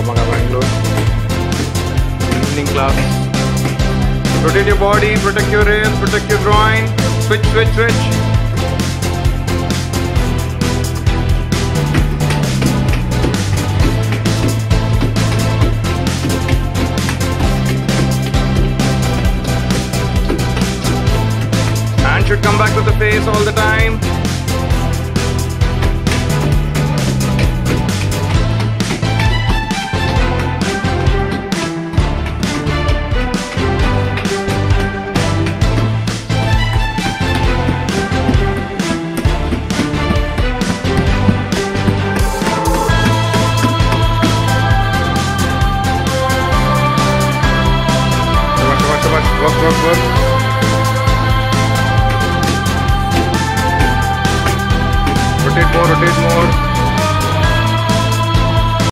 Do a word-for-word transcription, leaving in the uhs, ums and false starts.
Krav Maga Bengaluru. Evening class. Rotate your body, protect your ribs, protect your groin. Switch, switch, switch. Hand should come back to the face all the time.